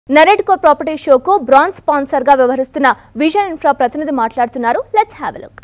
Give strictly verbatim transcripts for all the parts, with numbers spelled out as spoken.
నరేడ్కో property షోకు bronze sponsor గా వ్యవహరిస్తున్న విజన్ ఇన్ఫ్రా ప్రతినిధి మాట్లాడుతున్నారు. Let's have a look.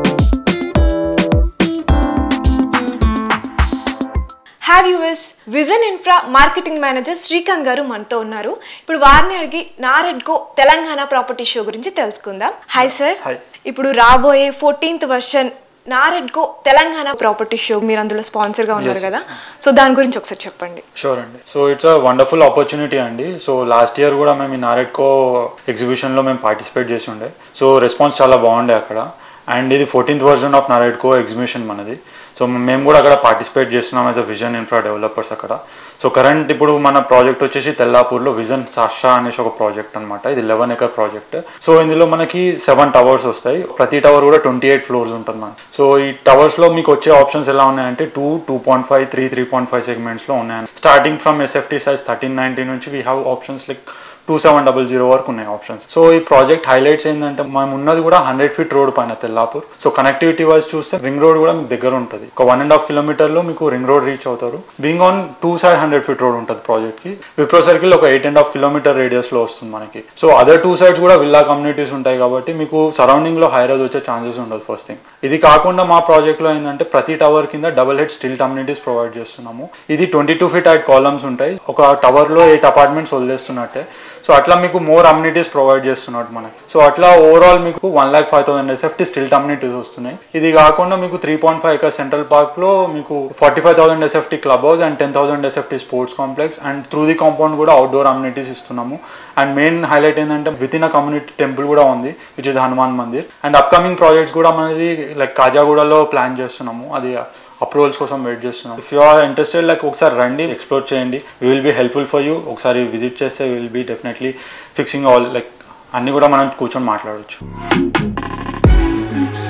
Have us Vision Infra marketing manager Srikanth garu మనతో ఉన్నారు. ఇప్పుడు వారిని అడిగి నారెడ్కో తెలంగాణ ప్రాపర్టీ షో గురించి తెలుసుకుందాం. Hi sir. ఇప్పుడు రాబోయే fourteenth version NAREDCO Telangana property show మీరు అందులో స్పాన్సర్ గా ఉన్నారు కదా, సో దాని గురించి ఒకసారి చెప్పండి. షూర్ అండి. So it's a wonderful opportunity అండి. సో లాస్ట్ ఇయర్ కూడా మేము ఈ నారెడ్కో ఎగ్జిబిషన్ లో మేము పార్టిసిపేట్ చేసి ఉండే. సో రెస్పాన్స్ చాలా బాగుండే అక్కడ. అండ్ ఇది fourteenth version of NAREDCO exhibition మనది. సో మేము కూడా అక్కడ పార్టిసిపేట్ చేస్తున్నాం as a Vision Infra developers అక్కడ. సో కరెంట్ ఇప్పుడు మన ప్రాజెక్ట్ వచ్చేసి తెల్లాపూర్లో విజన్ సాషా అనేసి ఒక ప్రాజెక్ట్ అనమాట. ఇది లెవెన్ ఎకర్ ప్రాజెక్ట్. సో ఇందులో మనకి సెవెన్ టవర్స్ వస్తాయి. ప్రతి టవర్ కూడా ట్వంటీ ఎయిట్ ఫ్లోర్స్ ఉంటుంది మనకి. సో ఈ టవర్స్ లో మీకు వచ్చే ఆప్షన్స్ ఎలా ఉన్నాయంటే two two point five three three point five segments లో ఉన్నాయి. Starting from SFT size thirteen ninety నుంచి we have options like two seven double zero వరకు ఉన్నాయి ఆప్షన్స్. సో ఈ ప్రాజెక్ట్ హైలైట్స్ ఏంటంటే మనం ఉన్నది కూడా హండ్రెడ్ ఫీట్ రోడ్ పైన తెల్లాపూర్. సో కనెక్టివిటీ వైజ్ చూస్తే రింగ్ రోడ్ కూడా మీకు దగ్గర ఉంటుంది. ఒక వన్ అండ్ హాఫ్ కిలోమీటర్ లో మీకు రింగ్ రోడ్ రీచ్ అవుతారు. Being on two side hundred feet road ఉంటుంది ప్రాజెక్ట్ కి. విప్రో సర్కిల్ ఒక eight and half kilometer radius లో వస్తుంది మనకి. సో అదర్ టూ సైడ్స్ కూడా విల్లా కమ్యూనిటీస్ ఉంటాయి కాబట్టి మీకు సరౌండింగ్ లో హైరైజ్ వచ్చే ఛాన్సెస్ ఉండదు ఫస్ట్ థింగ్. ఇది కాకుండా మా ప్రాజెక్ట్ లో ఏంటంటే ప్రతి టవర్ కింద double head stilt communities provide చేస్తున్నాము. ఇది twenty two feet height columns ఉంటాయి. ఒక టవర్ లో ఎయిట్ అపార్ట్మెంట్స్ వదిలేస్తున్నట్టే. సో అట్లా మీకు మోర్ అమ్యూనిటీస్ ప్రొవైడ్ చేస్తున్నట్టు మనకి. సో అట్లా ఓవరాల్ మీకు one lakh five thousand SFT stilt amenities వస్తున్నాయి. ఇది కాకుండా మీకు three point five acre central park లో మీకు forty five thousand SFT club house and ten thousand SFT sports complex and through the compound కూడా అవుట్డోర్ అమ్యూనిటీస్ ఇస్తున్నాము. And main highlight ఏంటంటే with in a community temple కూడా ఉంది which is Hanuman mandir. And upcoming projects కూడా మనది like కాజాగూడలో plan చేస్తున్నాము. అది approvals కోసం వెయిట్ చేస్తున్నాం. If you are interested like ఒకసారి రండి, ఎక్స్ప్లోర్ చేయండి. We will be helpful for you. ఒకసారి విజిట్ చేస్తే will be definitely fixing all like అన్నీ కూడా మనం కూర్చొని మాట్లాడవచ్చు.